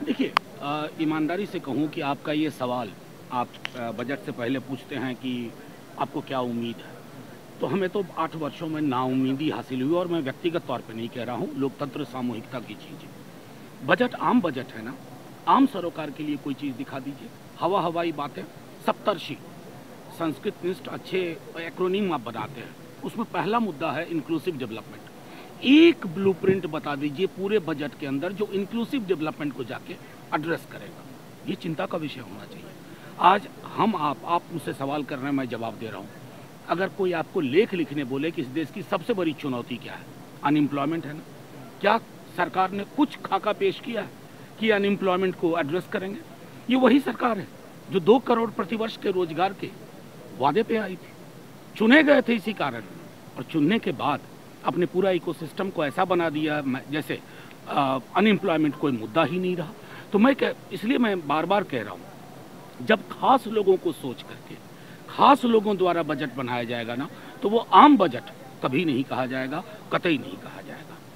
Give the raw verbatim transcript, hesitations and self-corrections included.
देखिए, ईमानदारी से कहूँ कि आपका ये सवाल आप अ, बजट से पहले पूछते हैं कि आपको क्या उम्मीद है, तो हमें तो आठ वर्षों में नाउम्मीदी हासिल हुई और मैं व्यक्तिगत तौर पे नहीं कह रहा हूँ, लोकतंत्र सामूहिकता की चीज़ है। बजट आम बजट है ना, आम सरोकार के लिए कोई चीज़ दिखा दीजिए। हवा हवाई बातें, सप्तर्षि संस्कृत निष्ठ अच्छे एक्रोनिम आप बनाते हैं, उसमें पहला मुद्दा है इंक्लूसिव डेवलपमेंट। एक ब्लूप्रिंट बता दीजिए पूरे बजट के अंदर जो इंक्लूसिव डेवलपमेंट को जाके एड्रेस करेगा। ये चिंता का विषय होना चाहिए। आज हम आप आप मुझसे सवाल कर रहे हैं, मैं जवाब दे रहा हूँ। अगर कोई आपको लेख लिखने बोले कि इस देश की सबसे बड़ी चुनौती क्या है, अनएम्प्लॉयमेंट है ना, क्या सरकार ने कुछ खाका पेश किया है कि अनएम्प्लॉयमेंट को एड्रेस करेंगे? ये वही सरकार है जो दो करोड़ प्रतिवर्ष के रोजगार के वादे पे आई थी। चुने गए थे इसी कारण, और चुनने के बाद अपने पूरा इकोसिस्टम को ऐसा बना दिया जैसे अनएम्प्लॉयमेंट कोई मुद्दा ही नहीं रहा। तो मैं कह इसलिए मैं बार बार कह रहा हूँ, जब खास लोगों को सोच करके खास लोगों द्वारा बजट बनाया जाएगा ना, तो वो आम बजट कभी नहीं कहा जाएगा, कतई नहीं कहा जाएगा।